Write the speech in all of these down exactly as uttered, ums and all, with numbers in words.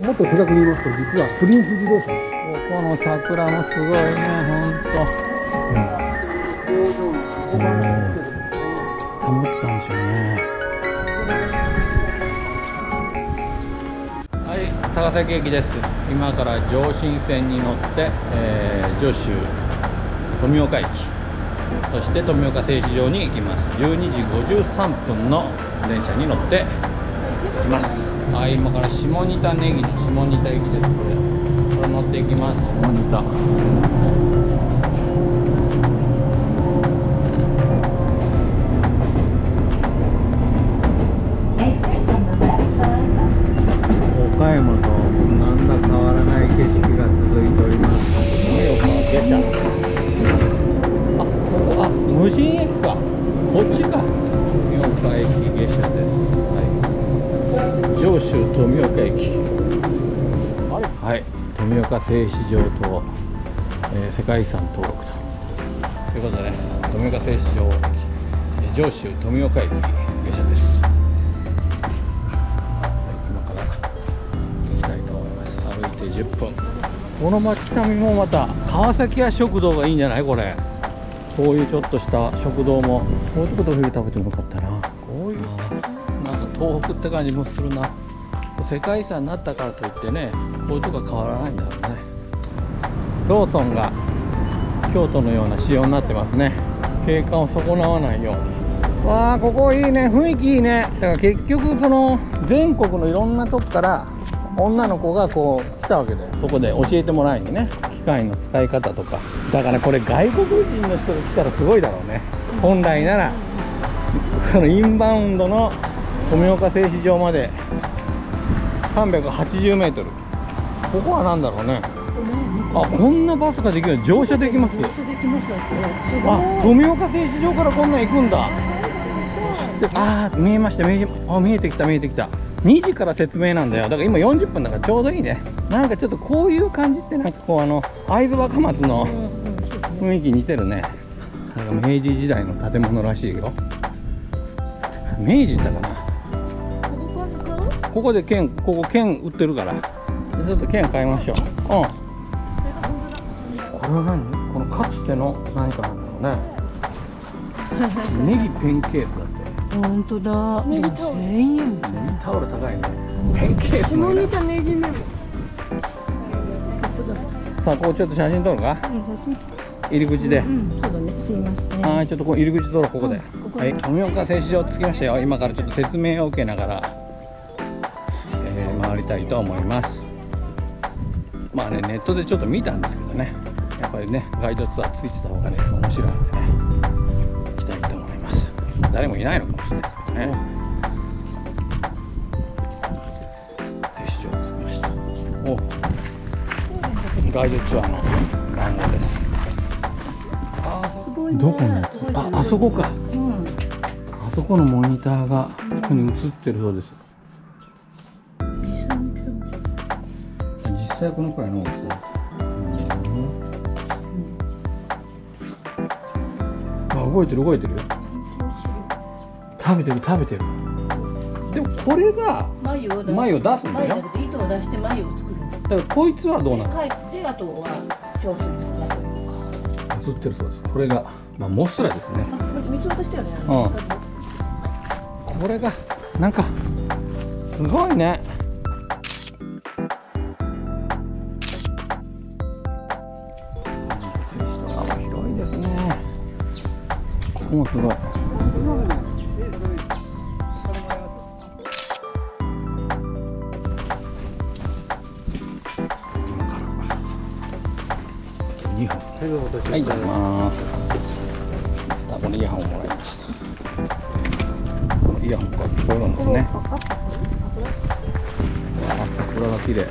もっと正確に言いますと、実はプリンス自動車です。 ここの桜もすごいね、ほんと。うん。保ったんですよね。はい、高崎駅です。今から上信線に乗って、えー、上州富岡駅、そして富岡製糸場に行きます。じゅうにじごじゅうさんぷんの電車に乗って行きます。はい、今から下仁田ネギの下仁田駅です。これこれ乗っていきます。下仁田。岡山となんだ変わらない景色が続いております。富岡下車。あ、ここ、あ、無人駅か。こっちか。富岡駅下車です。はい。上州富岡駅。はい。富岡製糸場と、えー、世界遺産登録と。ということで、富岡製糸場駅、上州富岡駅下車です。じゅっぷん。この街並みもまた川崎屋食堂がいいんじゃない？これこういうちょっとした食堂もこういうとこと昼食べてもよかったな。こういうなんか東北って感じもするな。世界遺産になったからといってね、こういうとこは変わらないんだろうね。ローソンが京都のような仕様になってますね。景観を損なわないように。わあ、ここいいね、雰囲気いいね。だから結局その全国のいろんなとこから女の子がこう来たわけで、そこで教えてもらいにね、機械の使い方とか。だからこれ外国人の人が来たらすごいだろうね。本来ならそのインバウンドの富岡製糸場までさんびゃくはちじゅうメートル。ここは何だろうね。あ、こんなバスができる。乗車できます。あ、富岡製糸場からこんなん行くんだ。あー、見えました。見え、あ、見えてきた見えてきた。にじから説明なんだよ。だから今よんじゅっぷんだからちょうどいいね。なんかちょっとこういう感じってなんかこうあの会津若松の雰囲気似てるね。なんか明治時代の建物らしいよ。明治だかな。ここで券、ここ券売ってるからちょっと券買いましょう。うん。これは何？このかつての何かなんだろうね。ネギペンケースだって。 本当だ。ネギタオル。せんえん。 タオル高いね。ペンケースの。 下仁田ネギメモ。 さあ、ここちょっと写真撮るか。入り口で。 うん、そうだね。すいません。 はい、ちょっとこう入り口撮ろう、ここで。はい、富岡製糸場着きましたよ。今からちょっと説明を受けながら、えー、回りたいと思います。まあね、ネットでちょっと見たんですけどね。やっぱりね、ガイドツアーついてた方がね、面白いのでね。行きたいと思います。誰もいないのかもしれないですけどね。製糸場着きました。お、ガイドツアーの番号です。どこのやつ？あ、あそこか。うん、あそこのモニターがここに映ってるそうです。実際このくらいの大きさ。あ、動いてる動いてるよ。食べてる食べてる。でもこれが眉を出すんだよ。 糸を出して眉を作る。 だからこいつはどうなの？ で、あとは調整ですね。 映ってるそうです。これがまあモスラですね。 水渡したよね。 うん。これがなんかすごいね。広いですね。ここもすごい。にほん。はい、いただきます。あ、このイヤホンをもらいました。このイヤホンがこういうのですね。あ、桜が綺麗。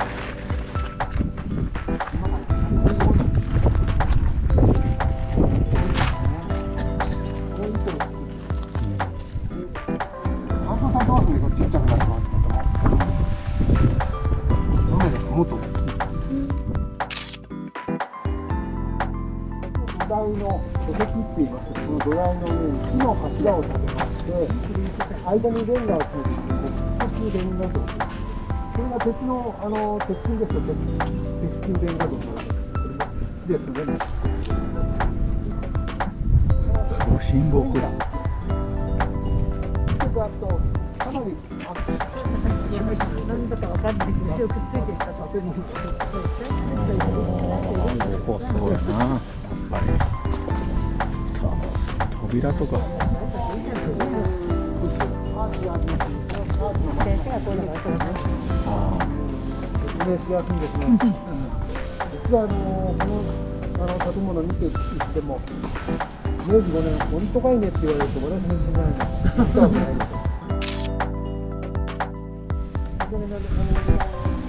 土台の土石って言いますけど、この土台の上に木の柱を立てまして、間にレンガをつけていく、木質レンガ像です。 これが鉄の、あの、鉄筋ですと、鉄鉄筋電画像のですので、 ご神木だ。 あと、かなり、あ何だか分かんないけど、くっついていったと。 ここそうやな。やっぱり。扉とか。 先生がそうだからそうだね。 あ説明しやすいんですね。実はあのこのあの建物を見ていっても、めいじごねん森とかいねって言われると私も知らないの。見たわけないですよ。これがあの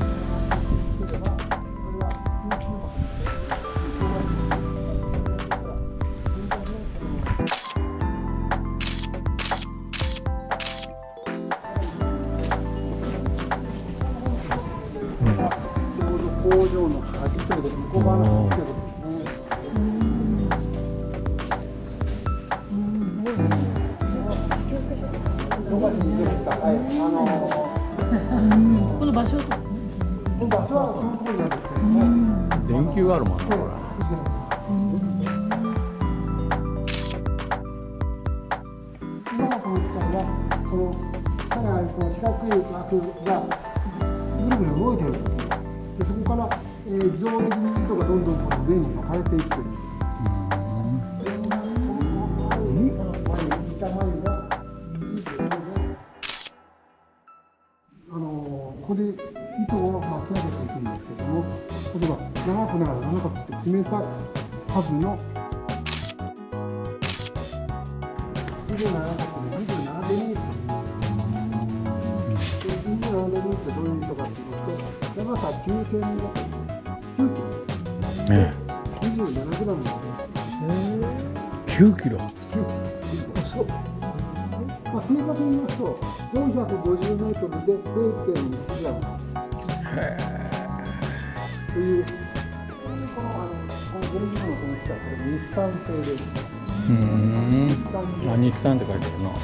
工場の端ということで、向こう側の端ということですね。どこに出てきた、はい、あのこの場所。 この場所はその通りなんですけどね。 電球があるもんな、これ。 今のこの機械は、この下にあるこの四角い枠がぐるぐる動いてるんですよ。でそこから、えー、自動的に糸がどんどんこの上に巻かれていくという。あのここで糸を巻き上げていくんですけども、例えば長くなら長くって決めた数のにじゅうななかってにじゅうななデニートという。にじゅうななデニートってどういう糸かっていうと、長さきゅうせんメートル、きゅうキロ、にじゅうななグラムなんです。 きゅうキロ。 そう。まあ、正確に言いますと、よんひゃくごじゅうメートルで れいてんいちグラムという、この、あの、この原理のこの機械、これ日産製です。 うーん。あ、日産って書いてあるな。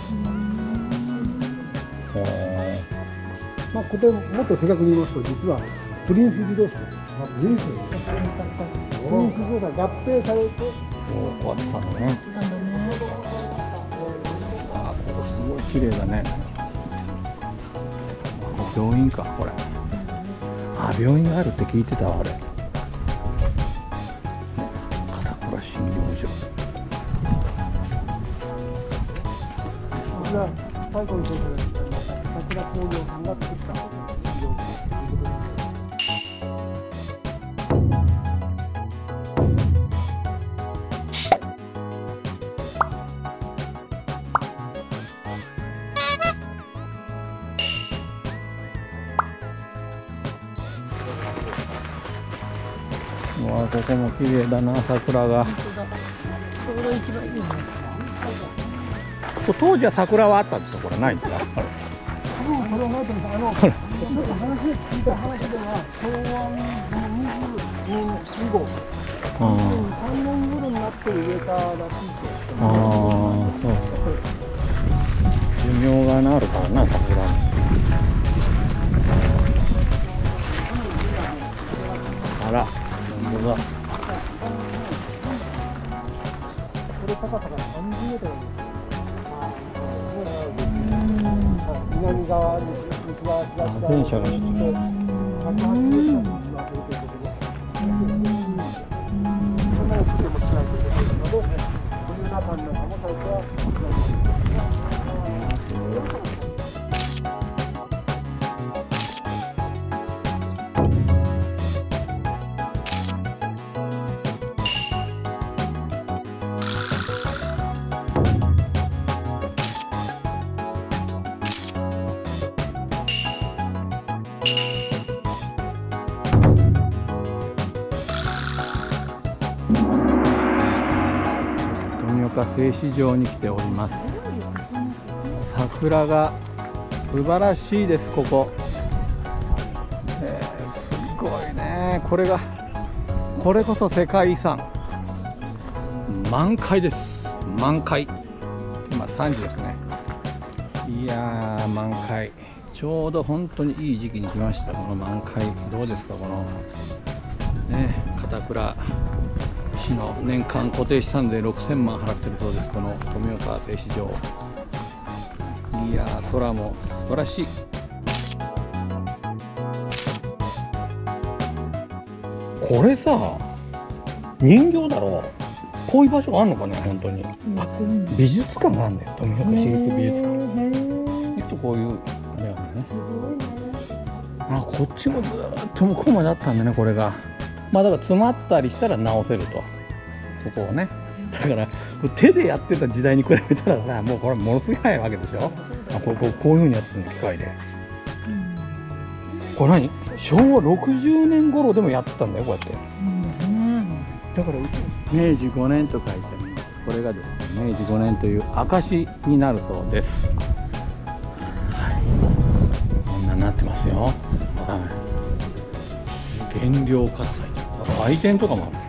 まあ、これもっと正確に言いますと、実はプリンス自動車です。まあ、プリンスです。プリンス自動車合併されて、 おお、あったのね。あ、ここすごい綺麗だね。病院か、これ。あ、病院があるって聞いてたわ、あれ。片倉診療所。 こちら最後に紹介されました桜工業さんが作った企業ということです。 うわ、ここも綺麗だな、桜が。 これが一番いいね。 こ当時は桜はあったんですよ、これないんですか。 多分これはないと思います。あの、ちょっと話聞いた話では、昭和にじゅうねん以後、 あにせんさんねん頃になって植えたらしいと。 あ、そう。寿命がなるからな、桜。あら、本当だ。 これ高さがさんじゅうメートルなんです。南側に西側、東側電車がにしてひゃくはちじゅうメートルに今ということで、そんなに大きくてもしないということですので、こういう中の中も最初は富岡製糸場に来ております。桜が素晴らしいです、ここ。えー、すごいね、これがこれこそ世界遺産。満開です、満開。今さんじですね。いやー、満開、 ちょうど本当にいい時期に来ました。この満開どうですか。このね、片倉市の年間固定資産税ろくせんまん払ってるそうです。この富岡製糸場。いやー、空も素晴らしい。これさ、人形だろ。こういう場所あんのかね、本当に。あ、美術館があるんだよ、富岡市立美術館。きっとこういうあれやね。あ、こっちもずーっと向こうまであったんだね、これが。まあだから詰まったりしたら直せると、ここをね。だから手でやってた時代に比べたらさ、もうこれものすごい早いわけでしょ。あ、こうこうこういうふうにやってるの、機械で。これ何、しょうわろくじゅうねん頃でもやってたんだよ、こうやって。だからめいじごねんと書いてあります。これがですね、めいじごねんという証になるそうです。はい、こんなになってますよ。はい、原料火災、売店とかもある。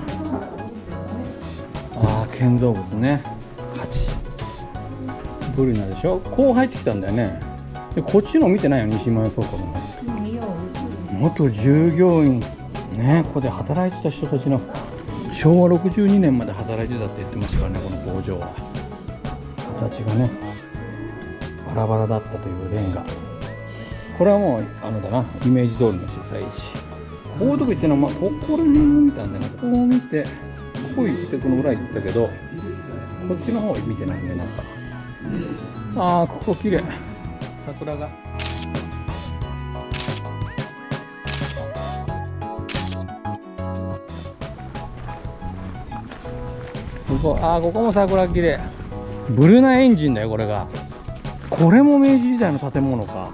ああ、建造物ね、価値ブリナでしょ。こう入ってきたんだよね。でこっちの見てないよ、西前倉庫の。元従業員ね、ここで働いてた人たちのしょうわろくじゅうにねんまで働いてたって言ってましたからね、この工場は。形がね、バラバラだったというレンガ。これはもうあのだな、イメージ通りの取材地。こういうとこ行ってのは、まあ、ここら辺を見たんだよね。ここを見て、ここ行ってこの裏行ったけど、こっちの方見てないね、なんか。ああ、ここ綺麗。桜が。ここ、あー、ここも桜綺麗。ブルナエンジンだよ、これが。これも明治時代の建物か。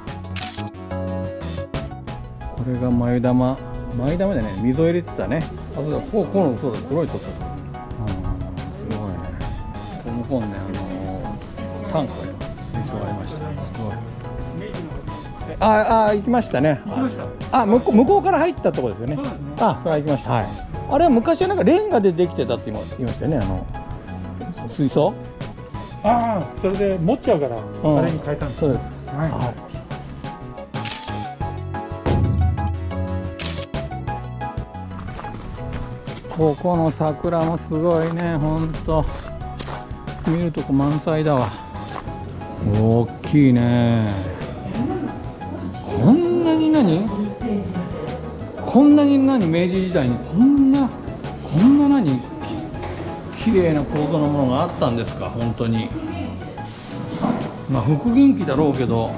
これが眉玉、眉玉でね、水を入れてたね。あ、そうだ、こう、この、そうだ、黒いとこ。ああ、すごいね。この向こうね、あのー、タンクが水槽がありました。すごい。ああ、行きましたね。あ、向こう、向こうから入ったところですよね。あ、それは行きました。はい。あれは昔はなんかレンガでできてたって言いましたよね、あの水槽。 ああ、それで持っちゃうから、うん、あれに変えたんです。 そうです。はい。はい、ここの桜もすごいね、ほんと。見るとこ満載だわ。大きいね。こんなに何？こんなに何、明治時代にこんなこんな何き綺麗な構造のものがあったんですか、本当に。まあ復元機だろうけど、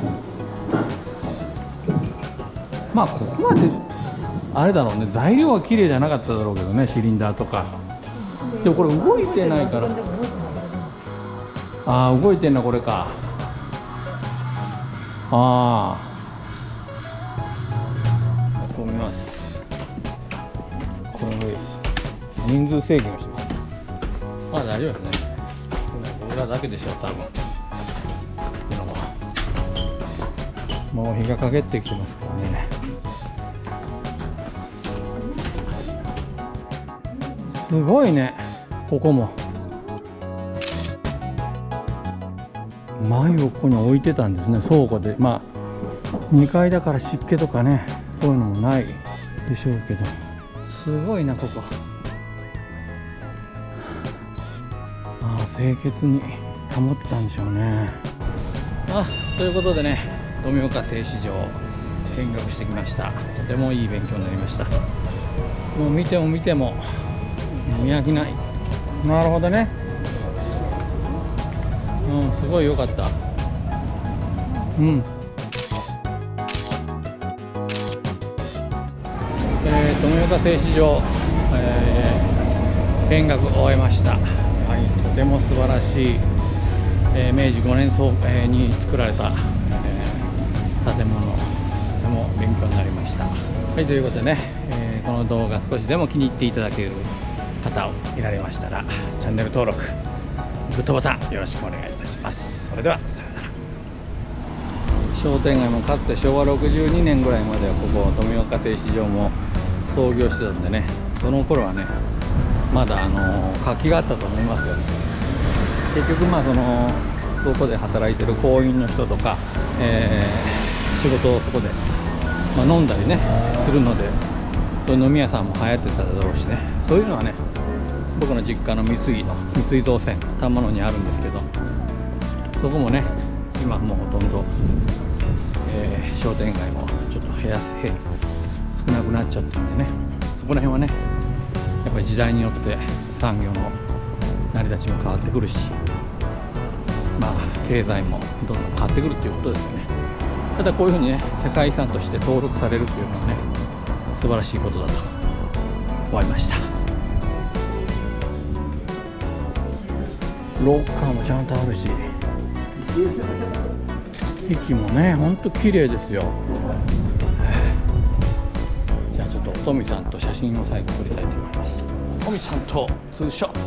まあここまであれだろうね、材料は綺麗じゃなかっただろうけどね、シリンダーとか。でもこれ動いてないから、ああ、動いてんな、これか。ああ、こう見ます。これです。人数制限をしてます。まあ大丈夫ですね。僕らだけでしょ、多分。もう日が陰ってきてますからね。すごいね、ここも。繭をここに置いてたんですね、倉庫で。まあにかいだから湿気とかね、そういうのもないでしょうけど、すごいな、ここ。ああ、清潔に保ってたんでしょうね。あ、ということでね、富岡製糸場見学してきました。とてもいい勉強になりました。もう見ても見ても見飽きない。なるほどね。うん、すごい良かった。うん。えー、富岡製糸場、えー、見学を終えました。はい、とても素晴らしい、えー、めいじごねんそう、えー、に作られた、えー、建物、とても勉強になりました。はい、ということでね、えー、この動画少しでも気に入っていただける方をいられましたら、チャンネル登録、グッドボタンよろしくお願いいたします。それではさようなら。商店街もかつてしょうわろくじゅうにねんぐらいまではここ富岡製糸場も創業してたんでね、その頃はねまだあの活気があったと思いますよ。結局まあそのそこで働いてる工員の人とか、えー、 仕事をそこで、まあ、飲んだりねするので、そういう飲み屋さんも流行ってただろうしね、そういうのはね僕の実家の三井の三井造船玉野にあるんですけど、そこもね今もうほとんど、えー商店街もちょっと減らす減少なくなっちゃってるんでね、そこら辺はねやっぱり時代によって産業の成り立ちも変わってくるし、まあ経済もどんどん変わってくるっていうことですよね。ただこういうふうにね世界遺産として登録されるっていうのはね素晴らしいことだと思いました。ロッカーもちゃんとあるし、駅もねほんと綺麗ですよ。じゃあちょっとトミさんと写真を最後撮りたいと思います。トミさんとツーショット。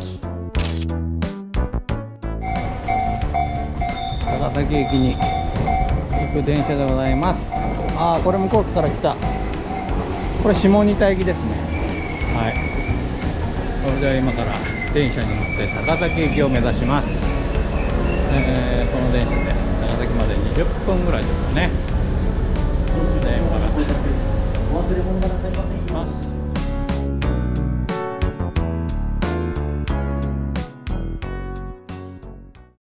長崎駅に行く電車でございます。ああ、これ向こうから来た。これ下仁田駅ですね。はい。それでは今から電車に乗って高崎駅を目指します。えー、その電車で長崎までにじゅっぷんぐらいですかね。で今から行きます。